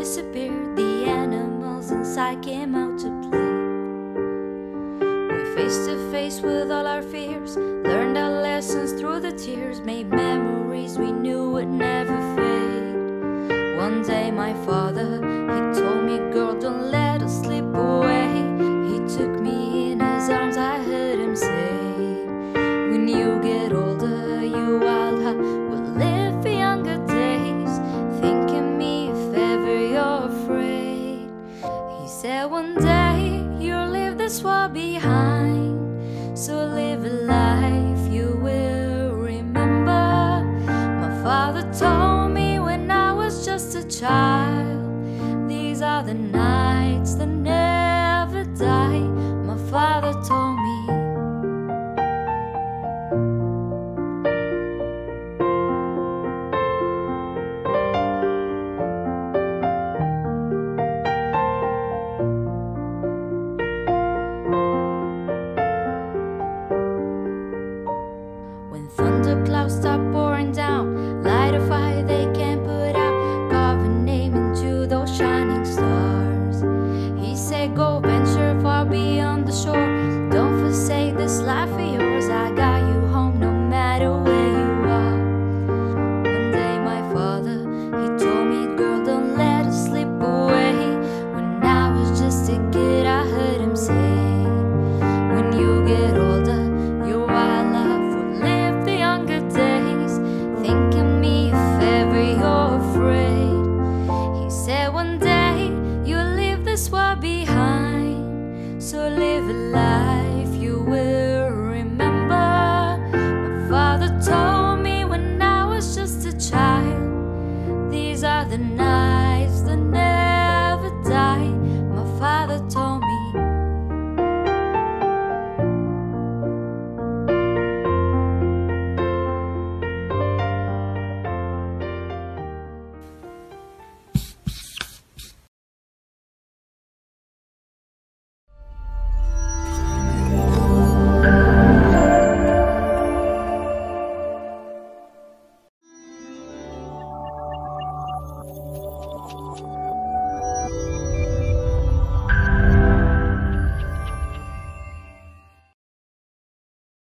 disappeared, the animals inside came out to play. Went face to face with all our fears, learned our lessons through the tears, made memories we knew would never fade. One day my father, he told me, girl, don't let us slip away. He took me in his arms, I heard him say, when you get older, you wild heart will live for younger days. Think of me if ever you're afraid. He said one day you'll leave this world behind, so live a life you will remember. My father told me when I was just a child, these are the nights that never die. My father told me. When thunderclouds start pouring down, light a fire they can't put out, carve a name into those shining stars. He said go venture far beyond the shore, don't forsake this life of yours. I got you home no matter where you are. One day my father, he told me, girl, don't let us slip away. When I was just a kid, I heard him say, when you get older, your wild life will live the younger days. Think of me if ever you're afraid. He said one day you'll leave this world behind, so live a life you will remember. My father told me when I was just a child, these are the nights